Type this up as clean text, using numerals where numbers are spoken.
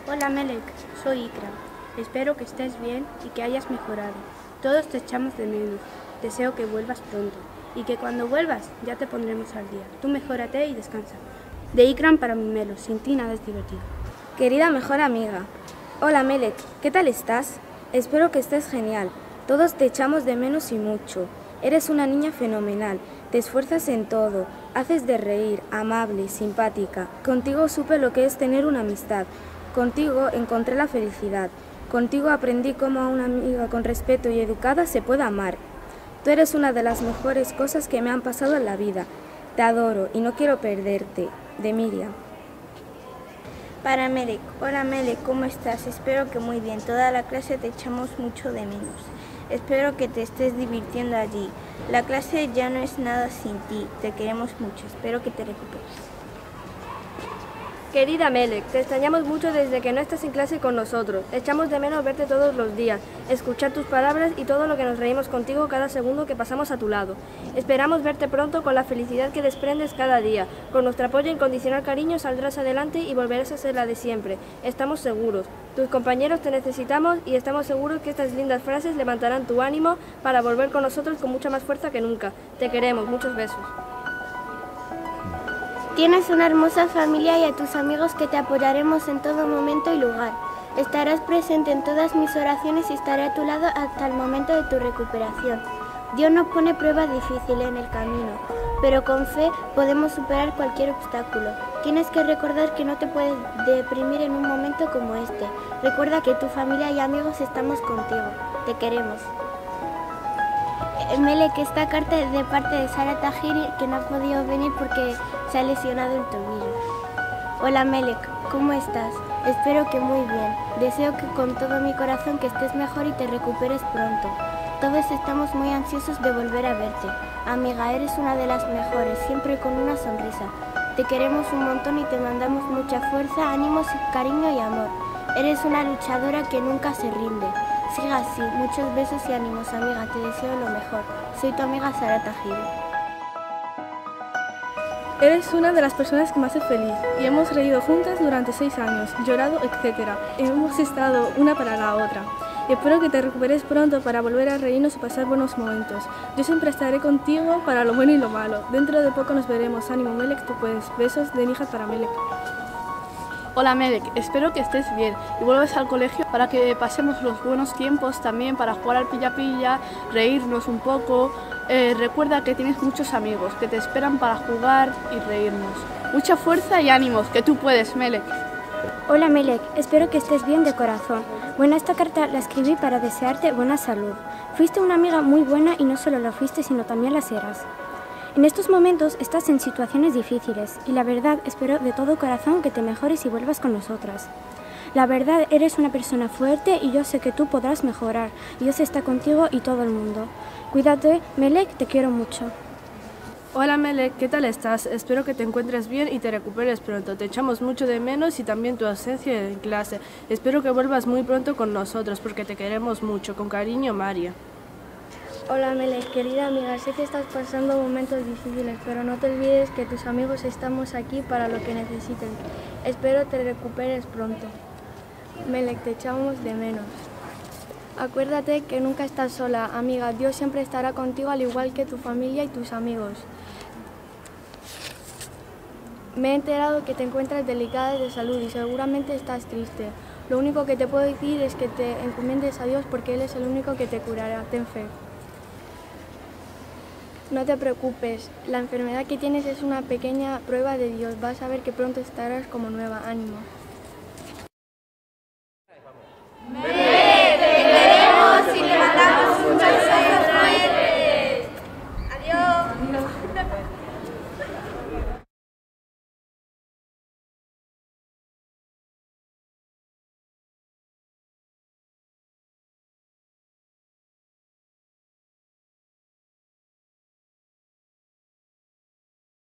Hola Melek, soy Ikra. Espero que estés bien y que hayas mejorado. Todos te echamos de menos. Deseo que vuelvas pronto y que cuando vuelvas ya te pondremos al día. Tú mejórate y descansa. De Ikram para Mimelo, sin ti nada es divertido. Querida mejor amiga. Hola Melek, ¿qué tal estás? Espero que estés genial. Todos te echamos de menos y mucho. Eres una niña fenomenal. Te esfuerzas en todo. Haces de reír, amable, simpática. Contigo supe lo que es tener una amistad. Contigo encontré la felicidad. Contigo aprendí cómo a una amiga con respeto y educada se puede amar. Tú eres una de las mejores cosas que me han pasado en la vida. Te adoro y no quiero perderte. De Miriam. Para Melek. Hola Melek, ¿cómo estás? Espero que muy bien. Toda la clase te echamos mucho de menos. Espero que te estés divirtiendo allí. La clase ya no es nada sin ti. Te queremos mucho. Espero que te recuperes. Querida Melek, te extrañamos mucho desde que no estás en clase con nosotros. Echamos de menos verte todos los días, escuchar tus palabras y todo lo que nos reímos contigo cada segundo que pasamos a tu lado. Esperamos verte pronto con la felicidad que desprendes cada día. Con nuestro apoyo e incondicional cariño saldrás adelante y volverás a ser la de siempre. Estamos seguros. Tus compañeros te necesitamos y estamos seguros que estas lindas frases levantarán tu ánimo para volver con nosotros con mucha más fuerza que nunca. Te queremos. Muchos besos. Tienes una hermosa familia y a tus amigos que te apoyaremos en todo momento y lugar. Estarás presente en todas mis oraciones y estaré a tu lado hasta el momento de tu recuperación. Dios nos pone pruebas difíciles en el camino, pero con fe podemos superar cualquier obstáculo. Tienes que recordar que no te puedes deprimir en un momento como este. Recuerda que tu familia y amigos estamos contigo. Te queremos. Melek, esta carta es de parte de Sara Tahiri, que no ha podido venir porque se ha lesionado el tobillo. Hola Melek, ¿cómo estás? Espero que muy bien. Deseo que con todo mi corazón que estés mejor y te recuperes pronto. Todos estamos muy ansiosos de volver a verte. Amiga, eres una de las mejores, siempre con una sonrisa. Te queremos un montón y te mandamos mucha fuerza, ánimos, cariño y amor. Eres una luchadora que nunca se rinde. Siga así, muchos besos y ánimos, amiga, te deseo lo mejor. Soy tu amiga Sara Tahiri. Eres una de las personas que me hace feliz y hemos reído juntas durante 6 años, llorado, etc. Hemos estado una para la otra. Y espero que te recuperes pronto para volver a reírnos y pasar buenos momentos. Yo siempre estaré contigo para lo bueno y lo malo. Dentro de poco nos veremos. Ánimo, Melek, tú puedes. Besos de Nijas para Melek. Hola Melek, espero que estés bien y vuelvas al colegio para que pasemos los buenos tiempos también, para jugar al pilla-pilla, reírnos un poco. Recuerda que tienes muchos amigos que te esperan para jugar y reírnos. Mucha fuerza y ánimos, que tú puedes, Melek. Hola Melek, espero que estés bien de corazón. Bueno, esta carta la escribí para desearte buena salud. Fuiste una amiga muy buena y no solo lo fuiste, sino también la serás. En estos momentos estás en situaciones difíciles y la verdad espero de todo corazón que te mejores y vuelvas con nosotras. La verdad eres una persona fuerte y yo sé que tú podrás mejorar. Dios está contigo y todo el mundo. Cuídate, Melek, te quiero mucho. Hola Melek, ¿qué tal estás? Espero que te encuentres bien y te recuperes pronto. Te echamos mucho de menos y también tu ausencia en clase. Espero que vuelvas muy pronto con nosotros porque te queremos mucho. Con cariño, María. Hola Melek, querida amiga, sé que estás pasando momentos difíciles, pero no te olvides que tus amigos estamos aquí para lo que necesiten. Espero te recuperes pronto. Melek, te echamos de menos. Acuérdate que nunca estás sola, amiga. Dios siempre estará contigo al igual que tu familia y tus amigos. Me he enterado que te encuentras delicada de salud y seguramente estás triste. Lo único que te puedo decir es que te encomiendes a Dios porque Él es el único que te curará. Ten fe. No te preocupes, la enfermedad que tienes es una pequeña prueba de Dios. Vas a ver que pronto estarás como nueva. Ánimo.